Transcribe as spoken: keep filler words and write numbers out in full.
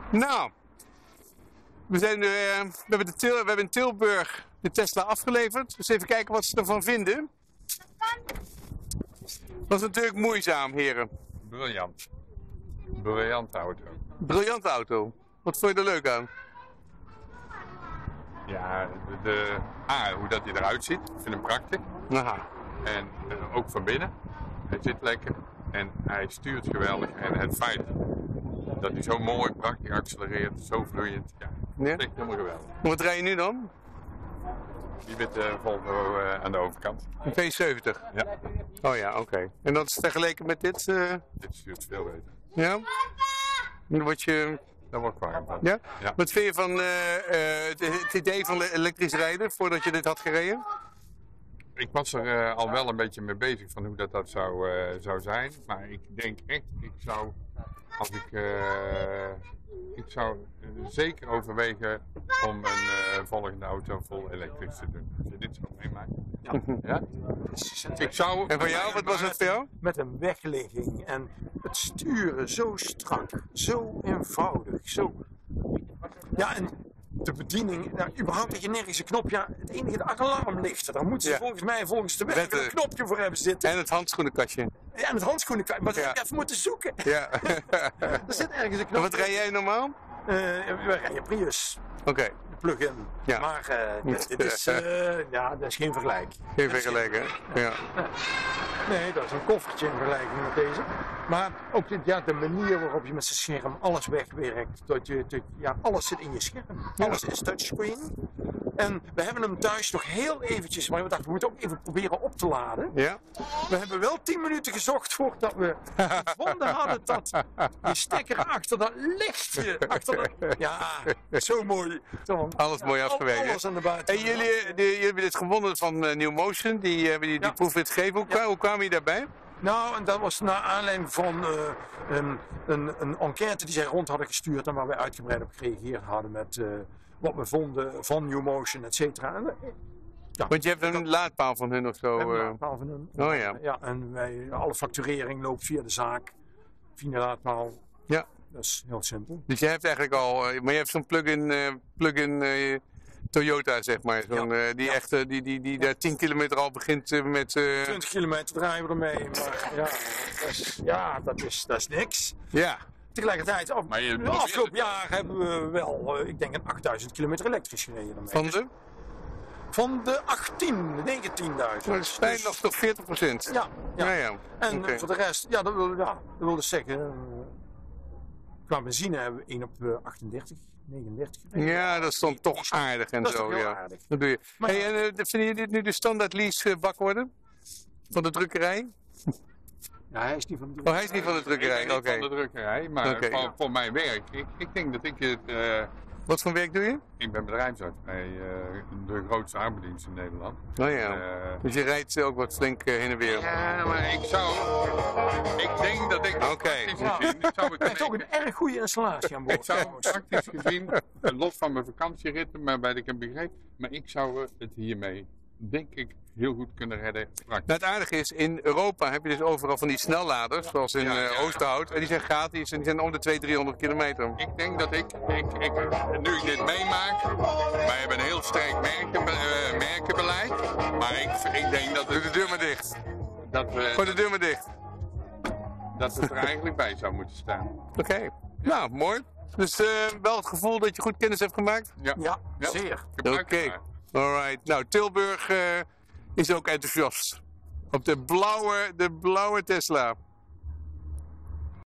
Nou, we, zijn, uh, we, hebben de Til we hebben in Tilburg de Tesla afgeleverd. Dus even kijken wat ze ervan vinden. Dat was natuurlijk moeizaam, heren. Briljant. Briljante auto. Briljante auto. Wat vond je er leuk aan? Ja, de, de A, hoe dat hij eruit ziet. Ik vind hem prachtig. Aha. En uh, ook van binnen. Hij zit lekker. En hij stuurt geweldig. En het feit dat hij zo mooi, prachtig accelereert, zo vloeiend. Ja, dat is echt helemaal geweldig. Wat rij je nu dan? Die witte Volvo uh, aan de overkant. Een V zeventig? Ja. Oh ja, oké. Okay. En dat is vergeleken met dit? Uh... Dit stuurt veel beter. Ja? Dan word je... Dat wordt warm van. Ja? Ja? Wat vind je van uh, uh, het, het idee van elektrisch rijden voordat je dit had gereden? Ik was er uh, al wel een beetje mee bezig van hoe dat, dat zou, uh, zou zijn. Maar ik denk echt, ik zou, als ik, uh, ik zou uh, zeker overwegen om een uh, volgende auto vol elektrisch te doen. Als je dit zo meemaakt. Ja. Ja? Ik zou, en voor jou, wat was het voor jou? Met een wegligging en het sturen zo strak, zo eenvoudig, zo... Ja, en de bediening, nou, überhaupt dat je nergens een knopje, het enige, de alarmlichten, daar moeten ze ja. volgens mij volgens de wet een knopje voor hebben zitten. En het handschoenenkastje. Ja, en het handschoenenkastje, maar dat ja. heb ik even moeten zoeken. Ja. Er zit ergens een knopje. Wat rij jij normaal? Uh, we rijden Prius. Oké. Okay. Plug-in. Ja. Maar uh, dit, dit is, uh, ja, dat is geen vergelijk. Geen vergelijk, hè? Ja. Nee, dat is een koffertje in vergelijking met deze. Maar ook dit, ja, de manier waarop je met zijn scherm alles wegwerkt. Dat je, dat, ja, alles zit in je scherm. Alles is touchscreen. En we hebben hem thuis nog heel eventjes, maar we dachten we moeten ook even proberen op te laden. Ja. We hebben wel tien minuten gezocht voordat we gevonden hadden dat die stekker achter dat lichtje, achter dat, ja, zo mooi. Alles mooi afgewerkt. Alles aan de buiten. En jullie, die, jullie hebben dit gewonnen van uh, New Motion, die hebben die, die ja. proefrit gegeven. Hoe, ja. hoe kwamen jullie daarbij? Nou, en dat was naar aanleiding van uh, een, een, een enquête die zij rond hadden gestuurd en waar wij uitgebreid op gereageerd hadden met uh, wat we vonden van New Motion, et cetera. Ja. Want je hebt een laadpaal van hun of zo? We hebben een laadpaal van hun. Oh ja. Ja, en wij, alle facturering loopt via de zaak, via de laadpaal. Ja. Dat is heel simpel. Dus je hebt eigenlijk al, maar je hebt zo'n plug-in uh, plug-in uh, Toyota, zeg maar. Zo'n, ja. uh, die, ja. echt, uh, die, die, die ja. daar tien kilometer al begint uh, met... Uh... twintig kilometer draaien we ermee. Maar ja, dat is, ja, dat is, dat is niks. Ja. Tegelijkertijd, af, maar je, de afgelopen jaar hebben we wel, uh, ik denk, een achtduizend kilometer elektrisch gereden. Ermee. Van de? Van de achttien, negentienduizend. Maar dat is bijna nog toch veertig procent. Ja, ja. ja, ja. En okay. voor de rest, ja, dat wil, ja, dat wil dus zeggen... Uh, qua benzine hebben we één op uh, achtendertig, negenendertig. Ja, dat is dan toch aardig en dat zo. Is ja. aardig. Dat doe je. Maar, hey, en, uh, vinden jullie dit nu de standaard lease uh, bak worden? Van de drukkerij? Ja, hij is niet van de drukkerij. Oh, hij is niet van de drukkerij, oké. Okay. Van de drukkerij, maar okay. voor, voor mijn werk, ik, ik denk dat ik het... Uh, Wat voor werk doe je? Ik ben bedrijfsarts bij uh, de grootste arbeidsdienst in Nederland. Oh ja, uh, dus je rijdt ook wat flink uh, heen en weer. Ja, maar ik zou... Ik denk dat ik... Oké. Okay. Gezien, zou ik het is ook een erg goede installatie aan boord. Ik zou praktisch gezien, los van mijn vakantieritten, maar bij de ik heb begrepen, maar ik zou het hiermee, denk ik, heel goed kunnen redden. Nou, het aardige is, in Europa heb je dus overal van die snelladers, zoals in ja, ja. Uh, Oosterhout. En die zijn gratis en die zijn om de tweehonderd, driehonderd kilometer. Ik denk dat ik, ik, ik, nu ik dit meemaak, wij hebben een heel sterk merken, uh, merkenbeleid. Maar ik, ik denk dat... Doe de deur maar dicht. Dat we, Gooi de deur maar dicht. Dat het er eigenlijk bij zou moeten staan. Oké, okay. Nou, mooi. Dus uh, wel het gevoel dat je goed kennis hebt gemaakt? Ja, ja, ja. Zeer. Oké, okay. Alright. Nou, Tilburg uh, is ook enthousiast. Op de blauwe, de blauwe Tesla.